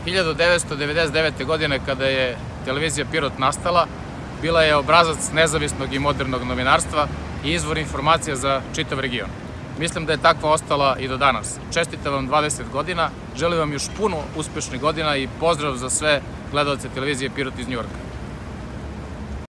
1999. godine, kada je televizija Pirot nastala, bila je obrazac nezavisnog i modernog novinarstva i izvor informacija za čitav region. Mislim da je takva ostala i do danas. Čestitam vam 20 godina, želim vam još puno uspešnih godina i pozdrav za sve gledalce televizije Pirot iz Njujorka.